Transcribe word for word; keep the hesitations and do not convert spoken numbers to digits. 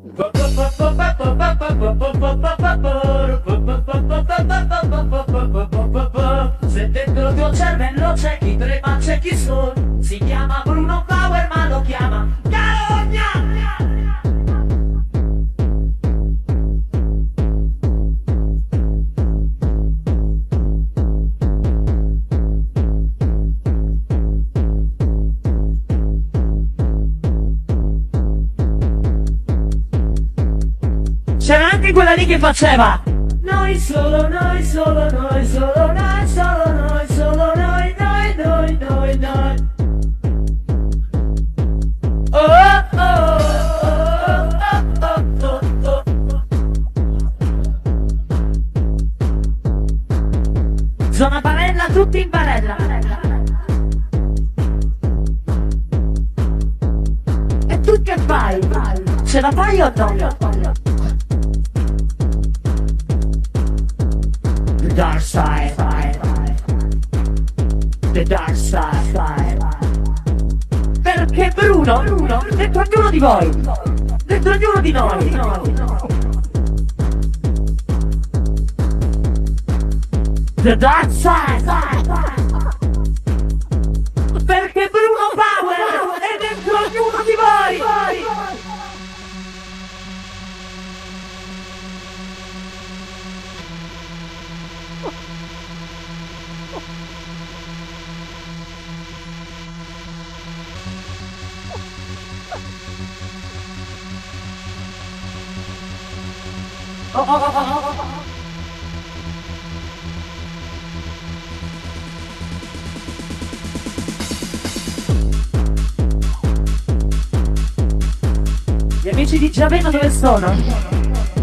Se dentro il tuo cervello c'è chi trema, c'è chi sono. Si chiama Bruno Power ma lo chiama Carogna. C'era anche quella lì che faceva noi solo, noi solo, noi solo, noi solo, noi solo, noi, noi, noi, noi, noi. Oh, oh, oh, oh, oh, oh, oh. Zona barella, tutti in barella. E tu che fai? Ce la fai o no? The dark side, the dark side. Perché Bruno, Bruno, dentro ognuno di voi, dentro ognuno di noi, the dark side. Perché Bruno Power è dentro ognuno di voi. Oh, oh, oh, oh, oh. Gli amici di Giaveno dove sono?